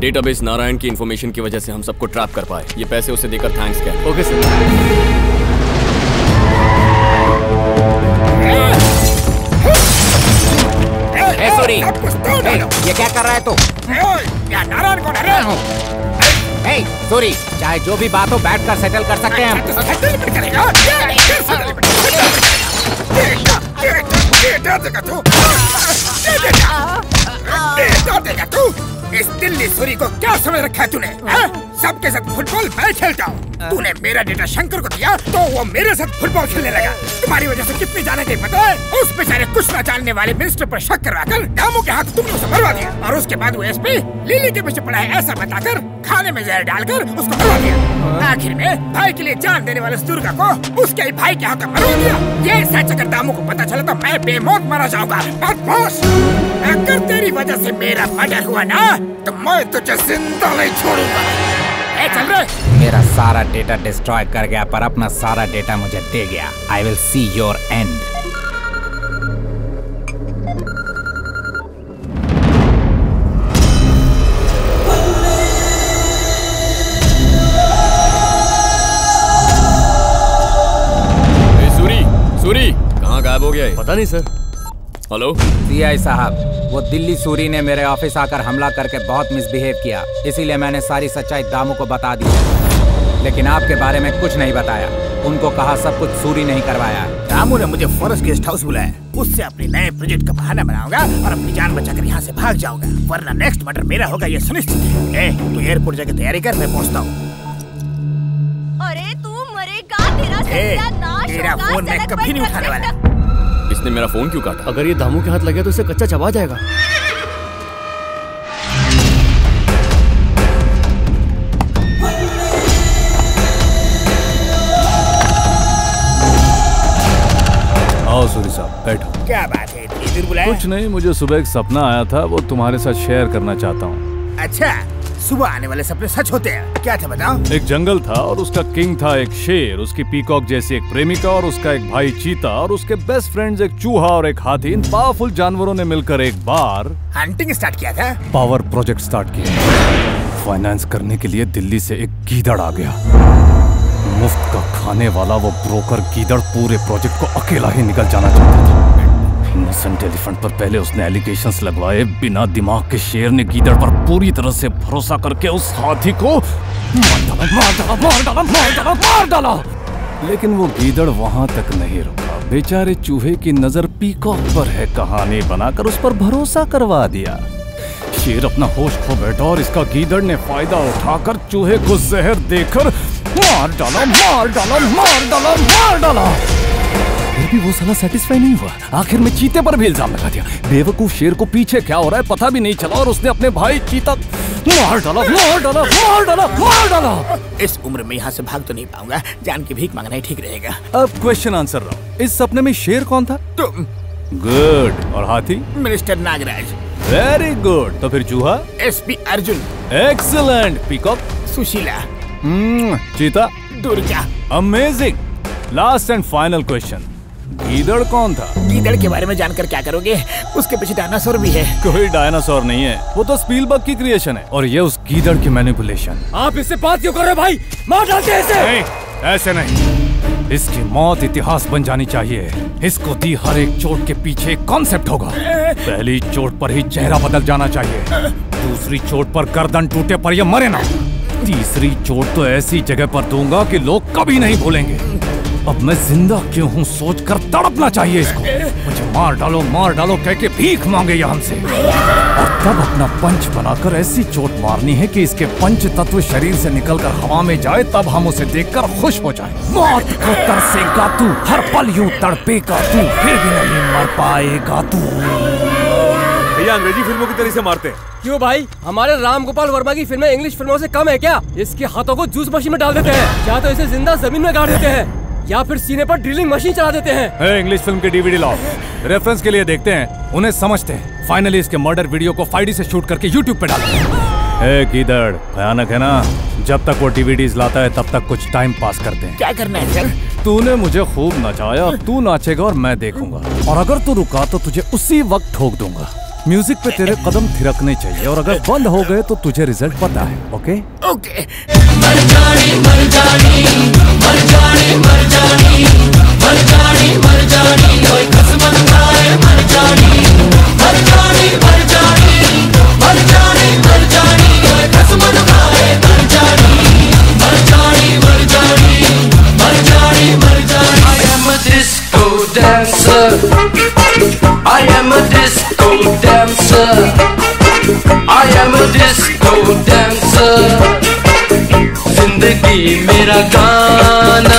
Database Narayan की information की वजह से हम सबको ट्रैप कर पाए। ये पैसे उसे देकर थैंक्स कह। Okay sir. सूरी, ये क्या कर रहा है तू? नारायण को डरा हूँ। सूरी, चाहे जो भी बात हो बैठकर सेटल कर सकते हैं हम। इस दिल्ली सूरी को क्या समझ रखा है तूने? सबके साथ फुटबॉल मैं खेलता हूँ। तूने मेरा डेटा शंकर को दिया तो वो मेरे साथ फुटबॉल खेलने लगा। तुम्हारी वजह से कितनी जाने गई पता है? उस बेचारे कुछ न जानने वाले मिनिस्टर पर शक करवाकर दामू के हाथ तुमने उसे मरवा दिया और उसके बाद वो एसपी लिली के पीछे पड़ा है ऐसा बताकर खाने में जहर डालकर उसको मरवा दिया। आखिर में भाई के लिए जान देने वाले दुर्गा को उसके भाई के हाथ मरवा दिया। ये सच अगर दामू को पता चला तो मैं बेमौत मारा जाऊंगा। अगर तेरी वजह से मेरा मर्डर हुआ ना तो मैं तुझे जिंदा नहीं छोड़ूंगा। चल रहे। मेरा सारा डेटा डिस्ट्रॉय कर गया पर अपना सारा डेटा मुझे दे गया। I will see your end. Suri कहाँ गायब हो गया है? पता नहीं सर। हेलो सीआई साहब, वो दिल्ली सूरी ने मेरे ऑफिस आकर हमला करके बहुत मिसबिहेव किया, इसीलिए मैंने सारी सच्चाई दामू को बता दी। लेकिन आपके बारे में कुछ नहीं बताया। उनको कहा सब कुछ सूरी नहीं करवाया। दामू ने मुझे फॉरेस्ट गेस्ट हाउस बुलाया। उससे अपने नए प्रोजेक्ट का बहाना बनाऊंगा और अपनी जान बचाकर यहाँ से भाग जाऊंगा, वरना नेक्स्ट मर्डर मेरा होगा ये सुनिश्चित है। तू एयरपोर्ट जाके तैयारी कर, मैं पहुँचता हूँ। अरे तू मरेगा, तेरा फोन मैं कभी नहीं उठाने वाला। इसने मेरा फोन क्यों काटा? अगर ये दामू के हाथ लगे तो इसे कच्चा चबा जाएगा। आओ सूरी साहब बैठो। क्या बात है, इतनी दूर बुलाया? कुछ नहीं, मुझे सुबह एक सपना आया था, वो तुम्हारे साथ शेयर करना चाहता हूँ। अच्छा, सुबह आने वाले सपने सच होते हैं? क्या था बताओ? एक जंगल था और उसका किंग था एक शेर, उसकी पीकॉक जैसी एक प्रेमिका और उसका एक भाई चीता और उसके बेस्ट फ्रेंड्स एक चूहा और एक हाथी। इन पावरफुल जानवरों ने मिलकर एक बार हंटिंग स्टार्ट किया था। पावर प्रोजेक्ट स्टार्ट किया। फाइनेंस करने के लिए दिल्ली से एक गीदड़ आ गया। मुफ्त का खाने वाला वो ब्रोकर गीदड़ पूरे प्रोजेक्ट को अकेला ही निकल जाना चाहता था। इनोसेंट एलिफेंट पर पहले उसने एलिगेशंस लगवाए। बिना दिमाग के शेर ने गीदड़ पर पूरी तरह से भरोसा करके उस हाथी को मार डाला। लेकिन वो गीदड़ वहां तक नहीं रुका। बेचारे चूहे की नजर पीकॉक पर है, कहानी बनाकर उस पर भरोसा करवा दिया। शेर अपना होश खो बैठा और इसका गीदड़ ने फायदा उठाकर चूहे को जहर देकर मार डाला। फिर भी वो साला सेटिस्फाई नहीं हुआ। आखिर में चीते पर भी इल्जाम लगा दिया। बेवकूफ शेर को पीछे क्या हो रहा है पता भी नहीं चला और उसने अपने भाई चीता मार डाला। इस उम्र में यहाँ से भाग तो नहीं पाऊंगा, जान की भीख मांगना ही ठीक रहेगा। अब क्वेश्चन आंसर रहा। इस सपने में शेर कौन था? तुम। गुड। और हाथी? मिनिस्टर नागराज। Very good. तो फिर चूहा? SP Arjun. Excellent. Peacock? Sushila. चीता? Durga. Amazing. Last and final question, गीदड़ कौन था? गीदड़ के बारे में जानकर क्या करोगे? उसके पीछे डायनासोर भी है। कोई डायनासोर नहीं है, वो तो स्पीलबर्ग की क्रिएशन है और ये उस गीदड़ की मैनिपुलेशन। आप इससे बात क्यों कर रहे भाई? मार डालते हैं इसे। नहीं, ऐसे नहीं। इसकी मौत इतिहास बन जानी चाहिए। इसको दी हर एक चोट के पीछे एक कॉन्सेप्ट होगा। पहली चोट पर ही चेहरा बदल जाना चाहिए, दूसरी चोट पर गर्दन टूटे पर ये मरे ना, तीसरी चोट तो ऐसी जगह पर दूंगा कि लोग कभी नहीं भूलेंगे। अब मैं जिंदा क्यों हूँ सोचकर तड़पना चाहिए इसको। मुझे मार डालो कह के भीख मांगे ये हमसे, और तब अपना पंच बनाकर ऐसी चोट मारनी है कि इसके पंच तत्व शरीर से निकलकर हवा में जाए, तब हम उसे देखकर खुश हो जाए। मौत को तरसेगा तू, हर पल यूं तड़पेगा तू, फिर भी नहीं मर पाएगा तू। भैया अंग्रेजी फिल्मों की तरह से मारते हैं। क्यों भाई, हमारे राम गोपाल वर्मा की फिल्में इंग्लिश फिल्मों से कम है क्या? इसके हाथों को जूस मशीन में डाल देते हैं, या तो इसे जिंदा जमीन में गाड़ देते हैं, या फिर सीने पर ड्रिलिंग मशीन चला देते हैं। इंग्लिश फिल्म के डीवीडी लाओ, रेफरेंस के लिए देखते हैं, उन्हें समझते हैं। फाइनली इसके मर्डर वीडियो को 5D से शूट करके यूट्यूब पे डालते हैं। गीदड़ भयानक है ना? जब तक वो डीवीडीज लाता है तब तक कुछ टाइम पास करते हैं। क्या करना है सर? तूने मुझे खूब नचाया, तू नाचेगा और मैं देखूंगा, और अगर तू रुका तो तुझे उसी वक्त ठोक दूंगा। म्यूजिक पे तेरे कदम थिरकने चाहिए और अगर बंद हो गए तो तुझे रिजल्ट पता है। Okay okay. मर जानी मर जानी मर जानी मर जानी मर जानी मर जानी कोई कसम खाए मर जानी मर जानी मर जानी मर जानी मर जानी कोई कसम खाए मर जानी मर जानी मर जानी मर जानी मर जानी। I am a disco dancer, I am a disco dancer, I am a disco dancer, जिंदगी मेरा गाना।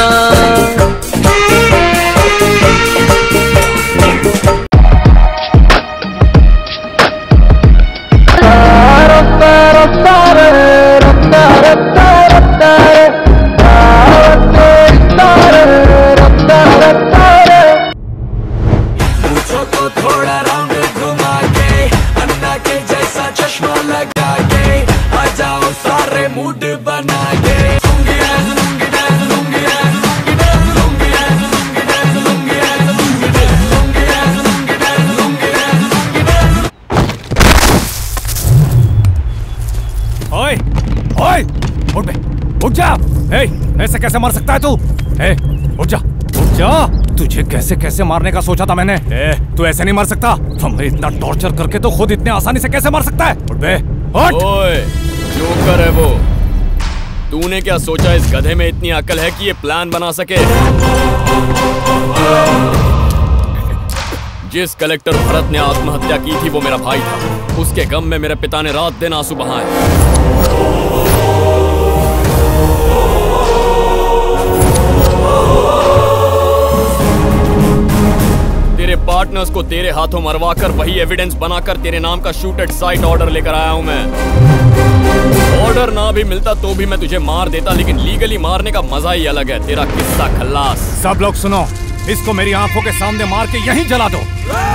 मुझको तो थोड़ा राउंड घुमा के अन्ना के जैसा चश्मा लगा के आ जाओ सारे मूड बना के। ओए ओए उठ बे, उठ जा। ऐसे कैसे मार सकता है तू? उठ जा उठ जा। तुझे कैसे कैसे मारने का सोचा था मैंने। तू ऐसे नहीं मार सकता। हमें इतना टॉर्चर करके तो खुद इतने आसानी से कैसे मार सकता है? उठ बे उठ। ओए जोकर है वो। तूने क्या सोचा इस गधे में इतनी अकल है कि ये प्लान बना सके? जिस कलेक्टर भरत ने आत्महत्या की थी वो मेरा भाई था। उसके गम में मेरे पिता ने रात दिन आंसू बहाए। तेरे पार्टनर्स को तेरे हाथों मरवाकर वही एविडेंस बनाकर तेरे नाम का शूट एट साइट ऑर्डर लेकर आया हूं मैं। ऑर्डर ना भी मिलता तो भी मैं तुझे मार देता, लेकिन लीगली मारने का मजा ही अलग है। तेरा किस्सा खल्लास। सब लोग सुनो, इसको मेरी आंखों के सामने मार के यहीं जला दो।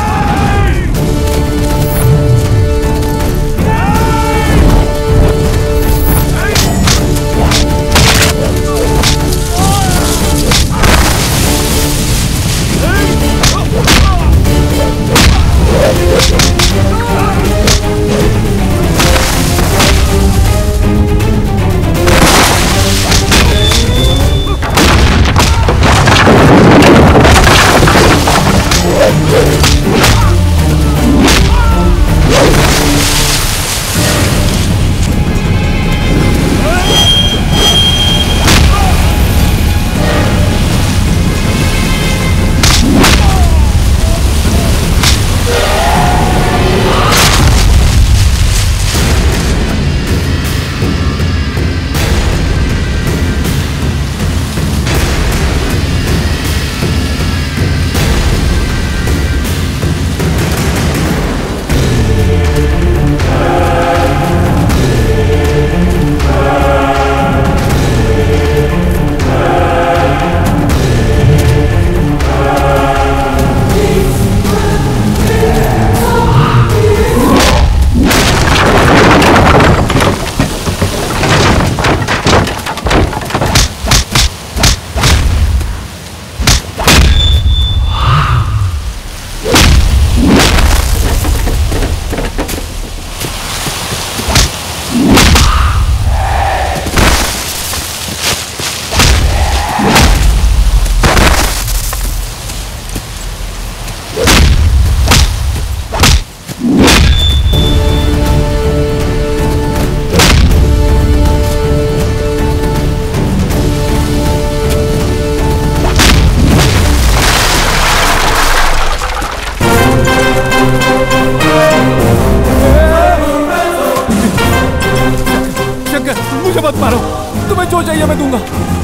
मुझे मत मारो, तुम्हें जो चाहिए मैं दूंगा।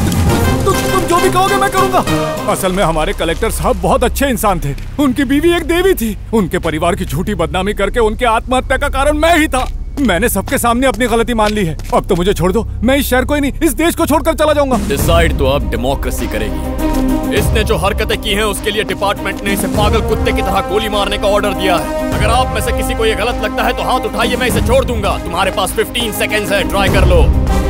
तुम जो भी कहोगे मैं करूंगा। असल में हमारे कलेक्टर साहब बहुत अच्छे इंसान थे। उनकी बीवी एक देवी थी। उनके परिवार की झूठी बदनामी करके उनके आत्महत्या का कारण मैं ही था। मैंने सबके सामने अपनी गलती मान ली है। अब तो मुझे छोड़ दो, मैं इस शहर को ही नहीं इस देश को छोड़कर चला जाऊंगा। डिसाइड तो अब डेमोक्रेसी करेगी। इसने जो हरकतें की हैं उसके लिए डिपार्टमेंट ने इसे पागल कुत्ते की तरह गोली मारने का ऑर्डर दिया है। अगर आप में से किसी को ये गलत लगता है तो हाथ उठाइए, मैं इसे छोड़ दूंगा। तुम्हारे पास 15 सेकेंड्स है, ट्राई कर लो।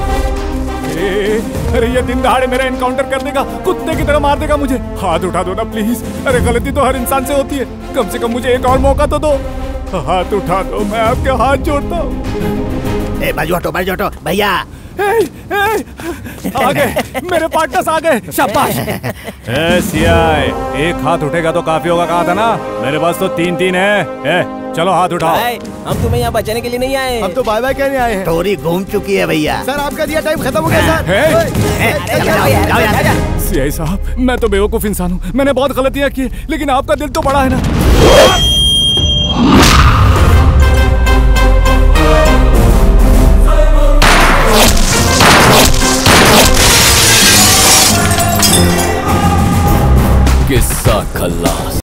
अरे ये दिन दहाड़े मेरा एनकाउंटर कर देगा, कुत्ते की तरह मार देगा मुझे। हाथ उठा दो ना प्लीज। अरे गलती तो हर इंसान से होती है, कम से कम मुझे एक और मौका तो दो। हाथ उठा दो, मैं आपके हाथ जोड़ता हूँ। बाजू हटो भैया। आ गए मेरे पार्टनर्स आ गए, शाबाश। सीआई, एक हाथ उठेगा तो काफी होगा, कहा था ना। मेरे पास तो 3-3 है। चलो हाथ उठाओ। हम तुम्हें यहाँ बचाने के लिए नहीं आए, हम तो बाय बाय कहने आए हैं। टोरी घूम चुकी है भैया। सर आपका दिया टाइम खत्म हो गया सर। सीआई साहब, मैं तो बेवकूफ इंसान हूँ, मैंने बहुत गलतियाँ की, लेकिन आपका दिल तो बड़ा है ना।